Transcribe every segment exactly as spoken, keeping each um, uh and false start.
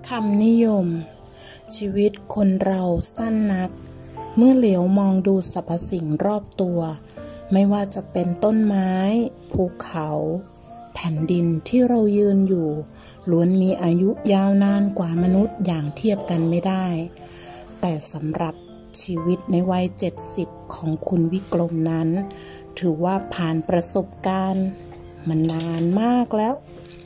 คำนิยมชีวิตคนเราสั้นนักเมื่อเหลียวมองดูสรรพสิ่งรอบตัวไม่ว่าจะเป็นต้นไม้ภูเขาแผ่นดินที่เรายืนอยู่ล้วนมีอายุยาวนานกว่ามนุษย์อย่างเทียบกันไม่ได้แต่สำหรับชีวิตในวัยเจ็ดสิบของคุณวิกรมนั้นถือว่าผ่านประสบการณ์มานานมากแล้ว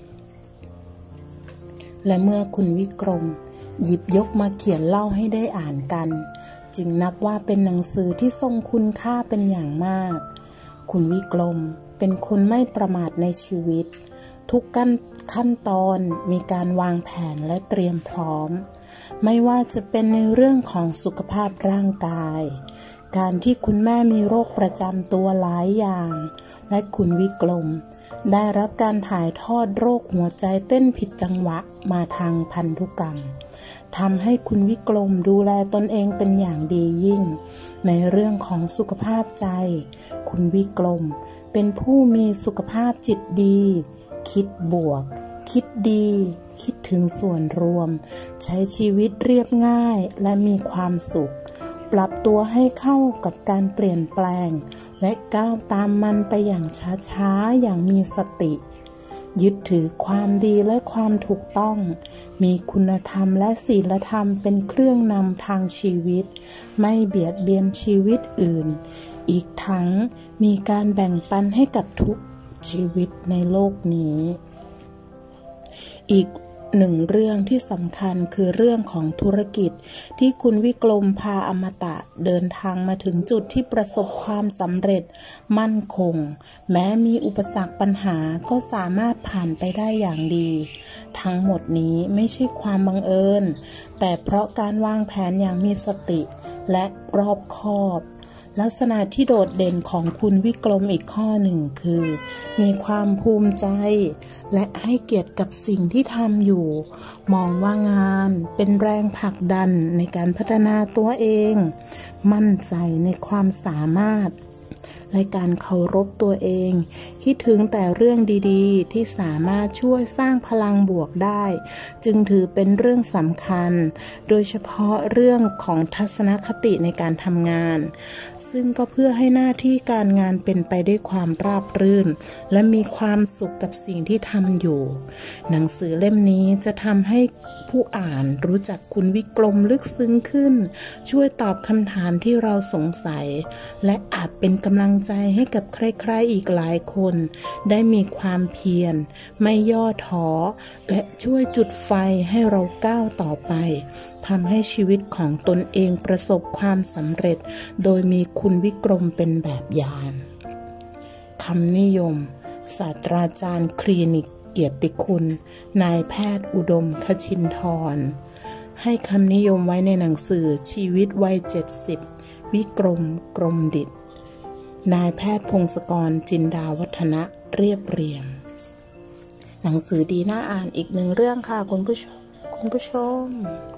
และเมื่อคุณวิกรมหยิบยกมาเขียนเล่าให้ได้อ่านกันจึงนับว่าเป็นหนังสือที่ทรงคุณค่าเป็นอย่างมากคุณวิกรมเป็นคนไม่ประมาทในชีวิตทุกขั้นตอนมีการวางแผนและเตรียมพร้อมไม่ว่าจะเป็นในเรื่องของสุขภาพร่างกายการที่คุณแม่มีโรคประจำตัวหลายอย่างและคุณวิกรมได้รับการถ่ายทอดโรคหัวใจเต้นผิดจังหวะมาทางพันธุกรรมทำให้คุณวิกรมดูแลตนเองเป็นอย่างดียิ่งในเรื่องของสุขภาพใจคุณวิกรมเป็นผู้มีสุขภาพจิตดีคิดบวกคิดดีคิดถึงส่วนรวมใช้ชีวิตเรียบง่ายและมีความสุขปรับตัวให้เข้ากับการเปลี่ยนแปลงและก้าวตามมันไปอย่างช้าๆอย่างมีสติยึดถือความดีและความถูกต้องมีคุณธรรมและศีลธรรมเป็นเครื่องนำทางชีวิตไม่เบียดเบียนชีวิตอื่นอีกทั้งมีการแบ่งปันให้กับทุกชีวิตในโลกนี้อีกหนึ่งเรื่องที่สำคัญคือเรื่องของธุรกิจที่คุณวิกรมพาอมตะเดินทางมาถึงจุดที่ประสบความสำเร็จมั่นคงแม้มีอุปสรรคปัญหาก็สามารถผ่านไปได้อย่างดีทั้งหมดนี้ไม่ใช่ความบังเอิญแต่เพราะการวางแผนอย่างมีสติและรอบคอบลักษณะที่โดดเด่นของคุณวิกรมอีกข้อหนึ่งคือมีความภูมิใจและให้เกียรติกับสิ่งที่ทำอยู่มองว่างานเป็นแรงผลักดันในการพัฒนาตัวเองมั่นใจในความสามารถและการเคารพตัวเองคิดถึงแต่เรื่องดีๆที่สามารถช่วยสร้างพลังบวกได้จึงถือเป็นเรื่องสำคัญโดยเฉพาะเรื่องของทัศนคติในการทำงานซึ่งก็เพื่อให้หน้าที่การงานเป็นไปด้วยความราบรื่นและมีความสุขกับสิ่งที่ทำอยู่หนังสือเล่มนี้จะทำให้ผู้อ่านรู้จักคุณวิกรมลึกซึ้งขึ้นช่วยตอบคำถามที่เราสงสัยและอาจเป็นกำลังใจให้กับใครๆอีกหลายคนได้มีความเพียรไม่ย่อท้อและช่วยจุดไฟให้เราก้าวต่อไปทำให้ชีวิตของตนเองประสบความสำเร็จโดยมีคุณวิกรมเป็นแบบอย่างคำนิยมศาสตราจารย์คลินิกเกียรติคุณนายแพทย์อุดมคชินทร์ให้คำนิยมไว้ในหนังสือชีวิตวัยเจ็ดสิบวิกรมกรมดิษฐ์นายแพทย์พงศกรจินดาวัฒนะเรียบเรียงหนังสือดีน่าอ่านอีกหนึ่งเรื่องค่ะคุณผู้ชมคุณผู้ชม